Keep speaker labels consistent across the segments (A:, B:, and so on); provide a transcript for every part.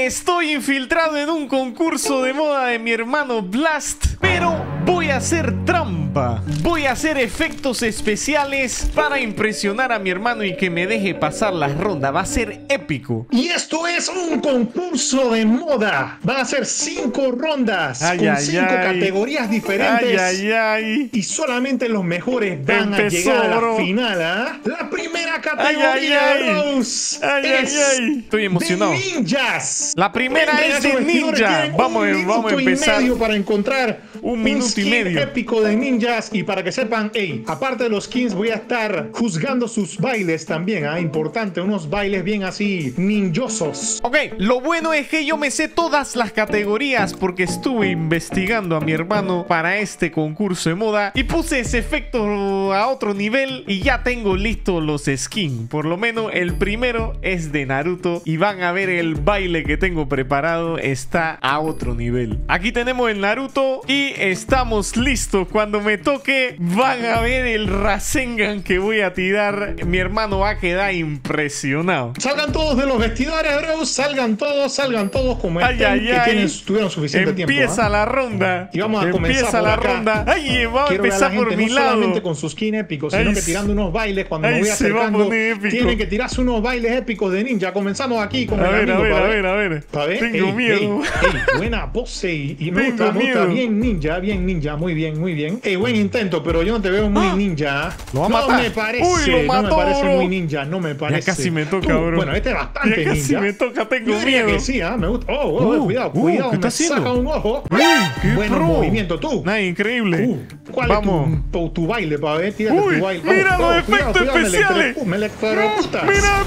A: Estoy infiltrado en un concurso de moda de mi hermano Blast, pero voy a hacer trampa. Voy a hacer efectos especiales para impresionar a mi hermano y que me deje pasar la ronda. Va a ser épico.
B: Y esto es un concurso de moda. Van a ser 5 rondas con 5 categorías diferentes. Y solamente los mejores van a llegar a la final, ¿eh? La primera categoría, Rose,
A: Estoy emocionado.
B: De ninjas.
A: La primera es de ninja. Vamos a empezar.
B: Para encontrar
A: un minuto y medio
B: épico de ninjas. Y para que sepan, aparte de los skins, voy a estar juzgando sus bailes también, importante, unos bailes bien así ninjosos.
A: Ok, lo bueno es que yo me sé todas las categorías porque estuve investigando a mi hermano para este concurso de moda y puse ese efecto a otro nivel y ya tengo listos los skins. Por lo menos el primero es de Naruto y van a ver el baile que tengo preparado, está a otro nivel. Aquí tenemos el Naruto y estamos listos. Cuando me toque van a ver el Rasengan que voy a tirar. Mi hermano va a quedar impresionado.
B: Salgan todos de los vestidores, bro. Salgan todos como tuvieron suficiente tiempo.
A: Empieza la ronda.
B: Y vamos a comenzar por acá.
A: Ronda. Vamos a empezar por mi lado.
B: No solamente con sus skins épicos, sino que tirando unos bailes. Cuando me voy acercando, tienen que tirarse unos bailes épicos de ninja. Comenzamos aquí con
A: a ver. Tengo miedo.
B: Buena pose y me gusta bien ninja, muy bien. Buen intento, pero yo no te veo muy ninja.
A: Lo va a matar.
B: No me parece muy ninja, no me parece.
A: Ya casi me toca, bro.
B: Bueno, este es bastante ninja.
A: Ya casi me toca, tengo miedo.
B: Que sí, me gusta. Cuidado,
A: ¿qué está haciendo?
B: Saca un ojo. Buen movimiento, tú.
A: Increíble.
B: ¿Cuál es tu baile, para ver? Tírate tu baile.
A: Mira los efectos especiales.
B: Me electrocutas.
A: Mira,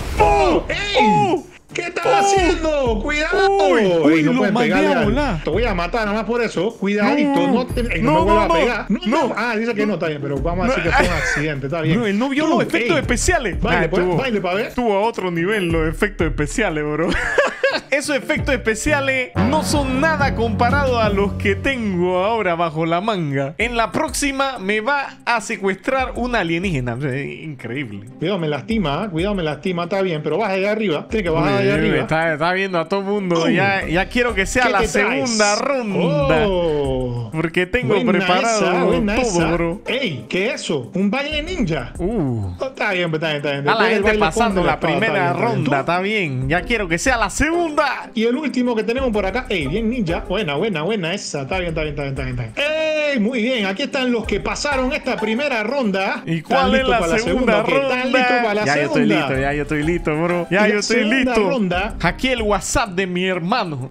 B: ¿Qué estás haciendo? ¡Cuidado! No pueden pegarle. Te voy a matar nada más por eso. Cuidadito. No me vuelvas a pegar. No. Dice que no, está bien, pero vamos a decir que fue un accidente. Está bien.
A: Él no vio los efectos especiales.
B: Baile para ver.
A: Tuvo a otro nivel los efectos especiales, bro. Esos efectos especiales no son nada comparado a los que tengo ahora bajo la manga. En la próxima me va a secuestrar una alienígena. Increíble.
B: Cuidado, me lastima. Está bien, pero baja allá arriba. Tiene que bajar allá arriba.
A: Está viendo a todo el mundo. Ya quiero que sea la segunda ronda. Porque tengo preparado todo, bro.
B: ¿Qué es eso? ¿Un baile ninja? Está bien.
A: A la gente pasando la primera ronda. Está bien. Ya quiero que sea la segunda.
B: Y el último que tenemos por acá. Bien ninja. Buena esa. Está bien. Muy bien. Aquí están los que pasaron esta primera ronda.
A: ¿Y cuál es la segunda ronda?
B: ¿Están listos para la segunda?
A: Ya yo estoy listo, bro. Yo estoy listo. Aquí el WhatsApp de mi hermano.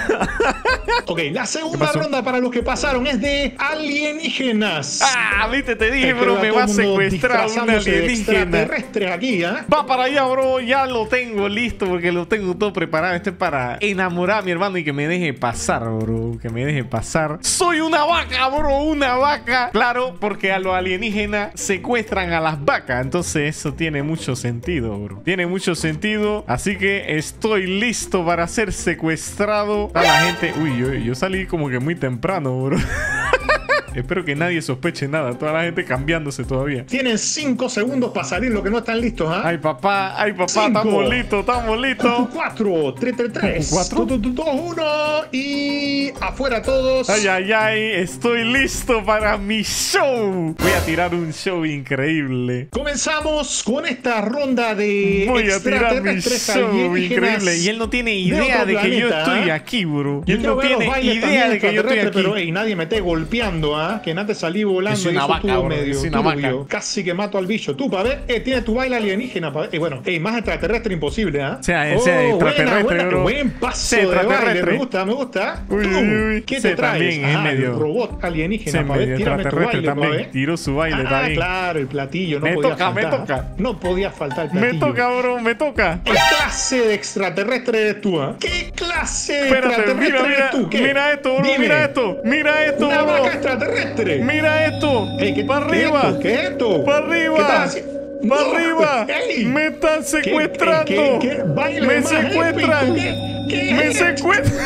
B: Ok, la segunda ronda para los que pasaron es de alienígenas.
A: Viste, te dije, bro, me va a secuestrar una alienígena.
B: Extraterrestres aquí,
A: Va para allá, bro. Ya lo tengo listo porque lo tengo todo preparado. Este es para enamorar a mi hermano y que me deje pasar, bro. Que me deje pasar. Soy una vaca, bro. Una vaca. Claro, porque a los alienígenas secuestran a las vacas. Entonces eso tiene mucho sentido, bro. Tiene mucho sentido. Así que estoy listo para ser secuestrado. A la gente... yo salí como que muy temprano, bro. Espero que nadie sospeche nada. Toda la gente cambiándose todavía.
B: Tienen 5 segundos para salir los que no están listos,
A: Ay, papá. Estamos listos.
B: 4, 3, 2, 1 y afuera todos.
A: Estoy listo para mi show. Voy a tirar un show increíble.
B: Comenzamos con esta ronda de
A: Voy a tirar mi show increíble. Y él no tiene idea de que yo estoy aquí, bro. Él no tiene idea de que yo estoy aquí.
B: Pero nadie me esté golpeando, que nada te salí volando.
A: Es una vaca,
B: medio turbio. Casi que mato al bicho. Tú, para ver, tiene tu baile alienígena. Bueno, más extraterrestre imposible,
A: Sea extraterrestre, bro.
B: Buen paso de baile. Me gusta. ¿Qué te traes?
A: También es medio
B: el robot alienígena.
A: Tírame tu baile, también. Tiró su baile también.
B: Claro, el platillo. Me toca. No podía faltar el platillo.
A: Me toca, bro, me toca.
B: ¿Qué clase de extraterrestre eres tú, ¿Qué clase de extraterrestre eres tú?
A: Mira esto, bro. Mira esto,
B: una
A: bro.
B: vaca extraterrestre.
A: Mira esto.
B: Para arriba. ¿Qué es esto?
A: Para arriba.
B: ¿Qué estás haciendo?
A: ¡Para arriba! ¡Me están secuestrando! ¡Me secuestran! ¡Me secuestran!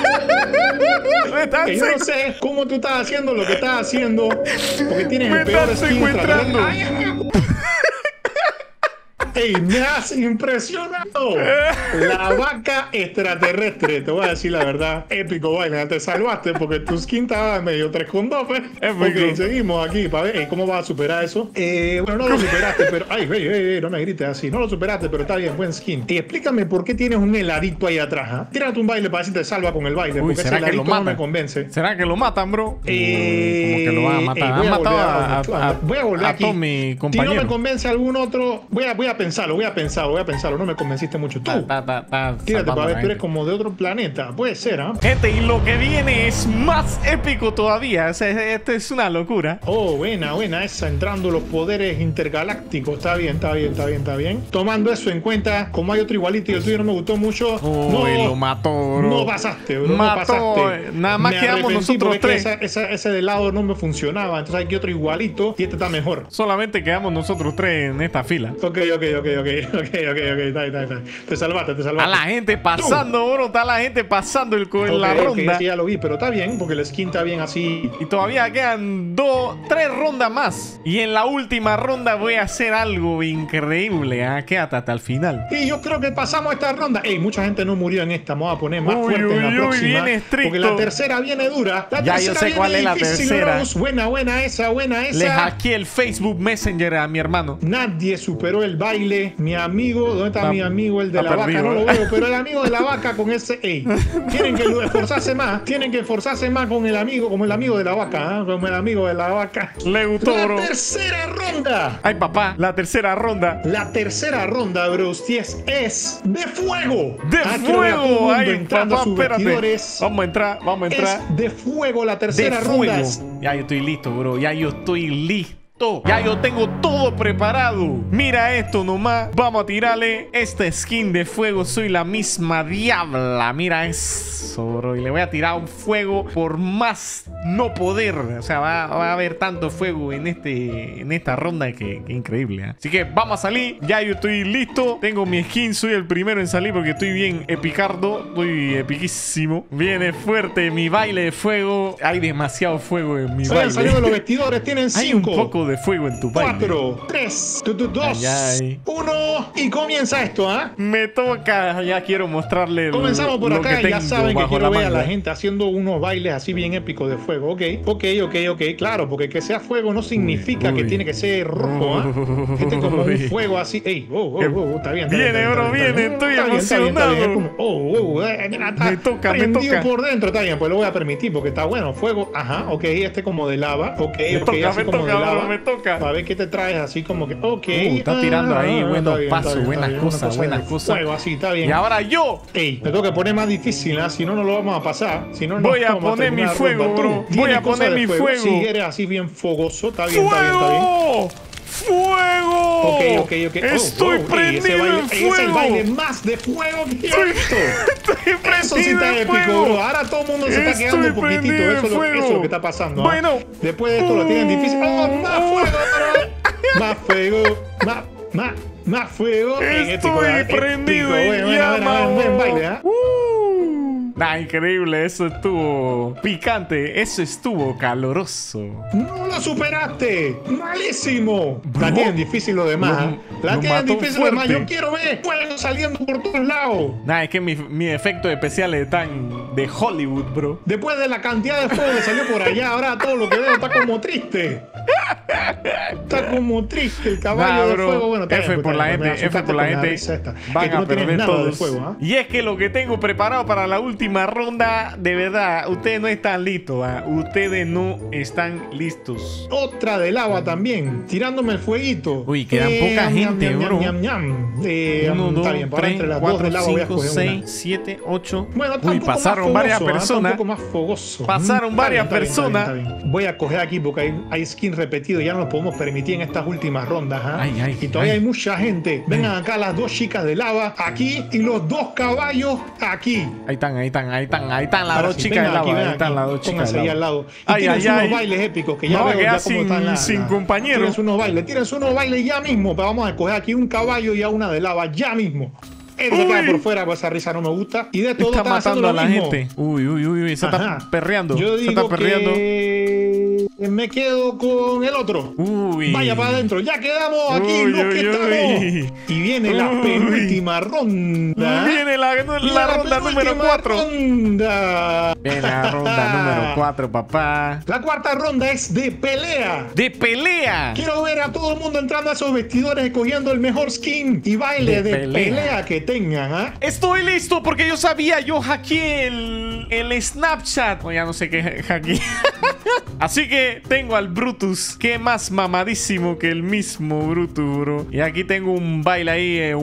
B: Yo no sé cómo tú estás haciendo lo que estás haciendo. Porque tienes el peor skin.
A: ¡Me están secuestrando!
B: ¡Ey, me has impresionado! La vaca extraterrestre, te voy a decir la verdad. Épico, baile. Te salvaste porque tu skin estaba medio 3,2, pues. Ok, seguimos aquí para ver cómo vas a superar eso. Bueno, no lo superaste, pero... Ay, no me grites así. No lo superaste, pero está bien, buen skin. Y explícame por qué tienes un heladito ahí atrás, ¿ah? Tírate un baile para ver si te salva con el baile.
A: Uy,
B: porque
A: ¿será
B: ese
A: que lo matan?
B: no me convence.
A: ¿Será que lo matan, bro? Como que lo van a matar. Han matado
B: voy a volver aquí.
A: todos mis compañeros.
B: Si no me convence algún otro, voy a pensarlo. No me convenciste mucho. Tú, tírate para ver, tú eres como de otro planeta. Puede ser, ¿ah?
A: Gente, y lo que viene es más épico todavía. O sea, esto es una locura.
B: Oh, buena esa, entrando los poderes intergalácticos. Está bien. Tomando eso en cuenta, como hay otro igualito y el tuyo no me gustó mucho.
A: Lo mató, bro.
B: No pasaste, bro. No pasaste.
A: Nada más quedamos nosotros tres.
B: Ese de lado no me funcionaba. Entonces hay que otro igualito y este está mejor.
A: Solamente quedamos nosotros tres en esta fila.
B: Ok. Está. Te salvaste.
A: A la gente pasando, bro. Está la gente pasando la ronda.
B: Sí, ya lo vi, pero está bien, porque el skin está bien así.
A: Y todavía quedan 3 rondas más. Y en la última ronda voy a hacer algo increíble. Quédate hasta el final.
B: Y yo creo que pasamos esta ronda. Mucha gente no murió en esta. Vamos a poner más fuerte en la próxima.
A: Bien estricto.
B: Porque la tercera viene dura.
A: Ya yo sé cuál es la tercera.
B: Buena esa.
A: Le hackeé el Facebook Messenger a mi hermano.
B: Nadie superó el baile. Mi amigo, ¿dónde está mi amigo? El de la vaca, no lo veo, pero el amigo de la vaca con ese. Tienen que esforzarse más. Tienen que esforzarse más con el amigo, como el amigo de la vaca, como el amigo de la vaca.
A: Le gustó, bro.
B: La tercera ronda.
A: Ay, papá, la tercera ronda.
B: La tercera ronda, bro, es de fuego.
A: De fuego.
B: Ay, papá, espérate.
A: Vamos a entrar.
B: Es de fuego la tercera ronda.
A: Ya yo estoy listo, bro. Ya yo tengo todo preparado. Mira esto nomás. Vamos a tirarle esta skin de fuego. Soy la misma diabla. Mira eso, bro. Y le voy a tirar un fuego por más no poder. O sea, va a haber tanto fuego en esta ronda que increíble. Así que vamos a salir. Ya yo estoy listo. Tengo mi skin. Soy el primero en salir porque estoy bien epicardo. Estoy epiquísimo. Viene fuerte mi baile de fuego. Hay demasiado fuego en mi baile.
B: Saliendo los vestidores. Tienen 5.
A: Hay un poco de fuego en tu baile.
B: 4, 3, 2, 1 y comienza esto,
A: Me toca. Ya quiero mostrarle.
B: Comenzamos por acá. Ya saben que quiero ver a la gente haciendo unos bailes así bien épicos de fuego. Ok. Claro, porque que sea fuego no significa que tiene que ser rojo. Este es como un fuego así. Está bien.
A: Viene, bro, viene. Estoy emocionado.
B: Me toca. Prendido por dentro. Está bien, pues lo voy a permitir porque está bueno. Fuego. Ajá, ok. Este como de lava. Ok, así como de lava.
A: Me toca.
B: A ver qué te traes así como que. Ok.
A: Está tirando ahí buenos pasos, buenas cosas.
B: Fuego así, está bien.
A: Y ahora yo.
B: Me tengo que poner más difícil, si no, no lo vamos a pasar. Si no,
A: voy a poner mi fuego, bro. Voy a poner mi fuego.
B: Si eres así bien fogoso, está bien, está bien.
A: ¡Fuego!
B: Ok.
A: Estoy prendido en fuego.
B: Es el baile más de fuego que he visto. Eso sí está épico, bro. Ahora todo el mundo se está quedando un poquitito. Eso es lo que está pasando.
A: Bueno.
B: Después de esto lo tienen difícil. Más fuego, bro. Más fuego. Más fuego.
A: Estoy prendido en llama.
B: Buen baile,
A: increíble, eso estuvo picante, eso estuvo caloroso.
B: ¡No lo superaste! ¡Malísimo! La tienen difícil lo demás. La tienen difícil lo demás. Yo quiero ver fuego saliendo por todos lados.
A: Es que mis efectos especiales están de Hollywood, bro.
B: Después de la cantidad de fuego que salió por allá, ahora todo lo que veo está como triste. Está como triste el caballo de fuego. Bueno,
A: F por la gente. Van a perder todos. Y es que lo que tengo preparado para la última ronda, de verdad, ustedes no están listos. Ustedes no están listos.
B: Otra de lava también, tirándome el fueguito.
A: Uy, quedan poca gente, bro.
B: 1, 2, 3, 4, 5,
A: 6, 7, 8.
B: Bueno,
A: uy, pasaron varias personas.
B: Un poco más fogoso.
A: Pasaron varias personas.
B: Voy a coger aquí porque hay skin repetido. Ya no lo podemos permitir en estas últimas rondas. Y todavía hay mucha gente. Vengan acá las 2 chicas de lava aquí y los 2 caballos aquí.
A: Ahí están las 2 chicas de lava. Ahí están las 2 chicas de lava.
B: Al lado. Y tienes unos bailes épicos que ya veo ya cómo están
A: sin compañeros.
B: Tienes unos bailes ya mismo. Pero vamos a escoger aquí un caballo y a una de lava ya mismo. Él se queda por fuera, pues esa risa no me gusta. Y de todo
A: está matando a la gente. Uy, se está perreando.
B: Yo digo que Me quedo con el otro.
A: Uy.
B: Vaya para adentro. Ya quedamos aquí los que estamos. Y viene la penúltima ronda.
A: Viene la ronda número 4. Viene la ronda número 4, papá.
B: La cuarta ronda es de pelea.
A: ¡De pelea!
B: Quiero ver a todo el mundo entrando a esos vestidores, escogiendo el mejor skin y baile de pelea que tengan, ¿ah?
A: Estoy listo porque yo sabía, yo hackeé el Snapchat. O ya no sé qué hackeé. Así que tengo al Brutus, que es más mamadísimo que el mismo Brutus, bro. Y aquí tengo un baile ahí. Y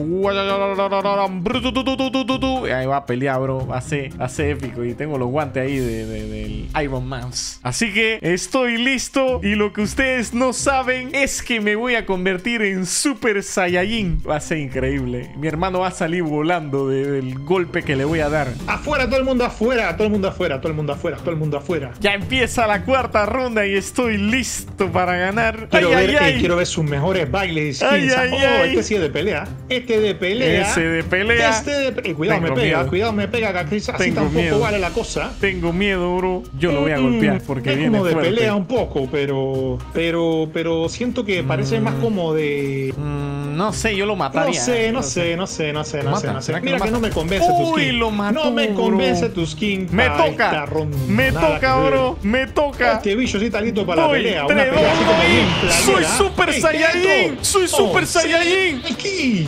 A: ahí va a pelear, bro. Va a ser épico. Y tengo los guantes ahí del Iron Man. Así que estoy listo. Y lo que ustedes no saben es que me voy a convertir en Super Saiyajin. Va a ser increíble. Mi hermano va a salir volando del golpe que le voy a dar.
B: Afuera, todo el mundo afuera. Todo el mundo afuera, todo el mundo afuera, todo el mundo afuera.
A: Ya empieza la cuarta ronda y estoy listo para ganar.
B: Quiero ver sus mejores bailes. Este sí es de pelea. Este de pelea.
A: Ese de pelea.
B: Cuidado, me pega. Cuidado, me pega. Que así tampoco vale la cosa.
A: Tengo miedo, bro. Yo lo voy a golpear porque
B: es
A: viene
B: como de
A: fuerte.
B: pelea un poco, pero siento que parece más como de...
A: No sé, yo lo mataría.
B: No sé. Mira que no me convence tu skin.
A: Lo mató,
B: no me convence tu skin.
A: Me toca, bro. Me toca.
B: Este bicho sí está listo para la pelea. Una pelea así como bien playera.
A: ¡Soy Super Saiyajin! ¡Soy Super Saiyajin!
B: ¡Aquí!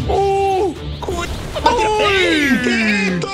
A: ¡Ey!
B: ¿Qué es esto?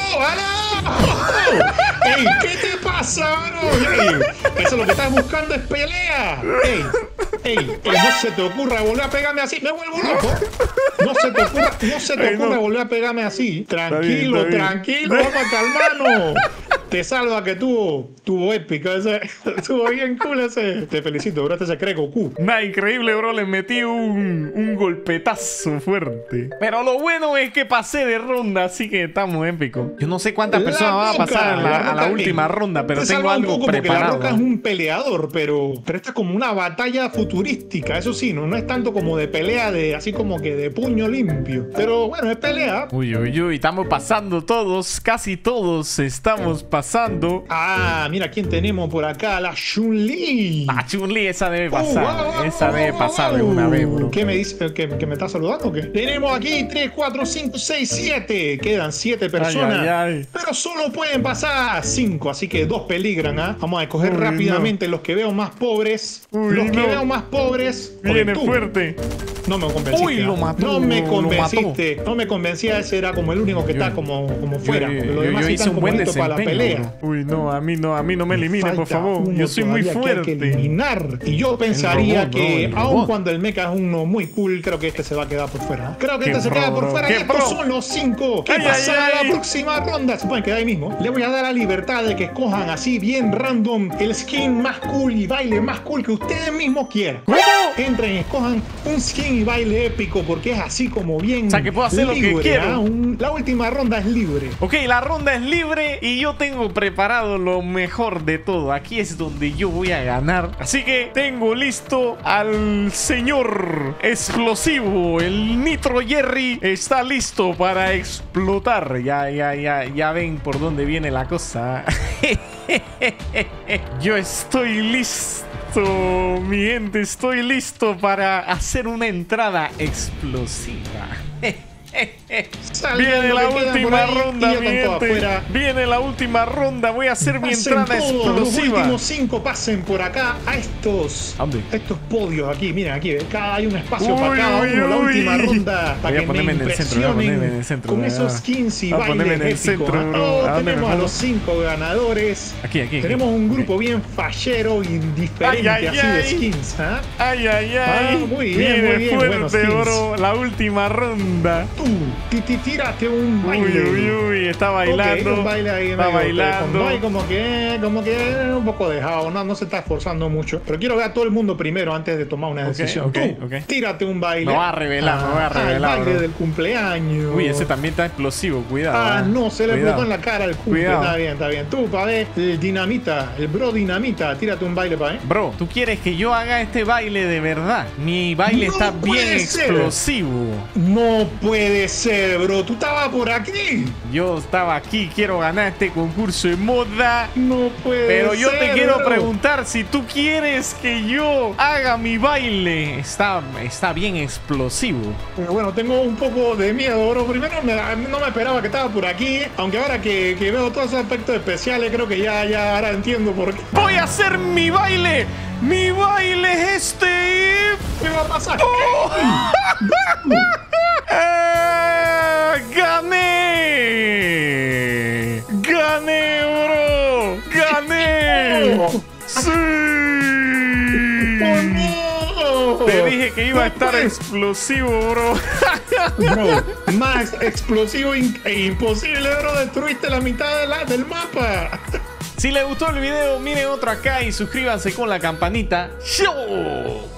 B: ¡Ey! ¿Qué te pasa, bro? Eso es lo que estás buscando, es pelea. ¡Ey! No se te ocurra volver a pegarme así. Me vuelvo loco. No se te ocurra volver a pegarme así. Tranquilo, vamos a calmarnos. Te salva que tuvo épico ese. Estuvo bien cool ese. Te felicito, bro. Este se cree Goku.
A: Nah, increíble, bro. Le metí un golpetazo fuerte. Pero lo bueno es que pasé de ronda, así que estamos épicos. Yo no sé cuántas personas van a pasar a la última ronda, pero tengo algo preparado.
B: La Roca es un peleador, pero esta es como una batalla futurística. Eso sí, no es tanto como de pelea, así como que de puño limpio. Pero bueno, es pelea.
A: Uy, estamos pasando todos, casi todos estamos pasando.
B: Ah, mira quién tenemos por acá, la Chun-Li.
A: Ah, Chun-Li, esa debe pasar. Esa debe pasar de una vez, bro.
B: ¿Qué me dice? ¿Que me está saludando o qué? Tenemos aquí 3, 4, 5, 6, 7. Quedan 7 personas. Pero solo pueden pasar 5, así que 2 peligran, ¿ah? Vamos a escoger rápidamente los que veo más pobres. Veo más pobres.
A: Viene fuerte.
B: No me convenciste.
A: Uy, lo mató.
B: No me convenciste. No me convencía, ese era como el único que está como fuera. Lo demás
A: yo hice un buen desempeño
B: para la pelea.
A: Uy, no, a mí no me eliminen, por favor. Yo soy muy fuerte.
B: Que eliminar. Y yo pensaría que, aun cuando el mecha es uno muy cool, creo que este se va a quedar por fuera. Creo que este se queda por fuera. Y estos son los 5 que pasan a la próxima ronda. Se pueden quedar ahí mismo. Le voy a dar la libertad de que escojan así, bien random, el skin más cool y baile más cool que ustedes mismos quieran.
A: ¿Cómo?
B: Entren, escojan un skin y baile épico porque es así como bien.
A: O sea, que puedo hacer libre, lo que quiero.
B: La última ronda es libre.
A: Ok, la ronda es libre y yo tengo preparado lo mejor de todo. Aquí es donde yo voy a ganar. Así que tengo listo al señor explosivo. El Nitro Jerry está listo para explotar. Ya ven por dónde viene la cosa. Yo estoy listo. Mi gente, estoy listo para hacer una entrada explosiva. Viene la última ronda, mi gente. Viene la última ronda. Voy a hacer mi entrada explosiva.
B: Los últimos 5 pasen por acá a estos podios aquí. Miren, aquí hay un espacio para cada uno. La última ronda para que me impresionen con esos skins y bailes épicos. Tenemos a los 5 ganadores.
A: Aquí.
B: Tenemos un grupo bien fallero y diferente así de skins. Muy bien.
A: Fuerte, bro. La última ronda.
B: Tírate un baile.
A: Uy, está bailando.
B: Un baile ahí,
A: está bailando.
B: Hay como que un poco dejado, no se está esforzando mucho. Pero quiero ver a todo el mundo primero antes de tomar una decisión. Tírate un baile.
A: Me va a revelar,
B: el baile del cumpleaños.
A: Uy, ese también está explosivo, cuidado.
B: No, se le explotó en la cara el cumple. Está bien. Tú, pa' ver, el bro Dinamita, tírate un baile, pa' ver.
A: Bro, ¿tú quieres que yo haga este baile de verdad? Mi baile está bien explosivo.
B: No puede ser. ser, bro? ¿Tú estabas por aquí?
A: Yo estaba aquí, quiero ganar este concurso de moda.
B: No puede
A: Pero yo
B: ser,
A: te quiero
B: bro.
A: preguntar si tú quieres que yo haga mi baile. Está bien explosivo.
B: Bueno, tengo un poco de miedo, bro. Primero no me esperaba que estaba por aquí. Aunque ahora que veo todos esos aspectos especiales, creo que ya ahora entiendo por qué.
A: ¡Voy a hacer mi baile! ¡Mi baile es este!
B: ¿Qué va a pasar?
A: ¡Oh! ¡Gané! ¡Gané, bro! ¡Gané! ¡Sí!
B: ¡Oh, no!
A: Te dije que iba a estar explosivo, bro.
B: Bro, más explosivo e imposible, bro. Destruiste la mitad del mapa.
A: Si les gustó el video, miren otro acá y suscríbanse con la campanita. ¡Show!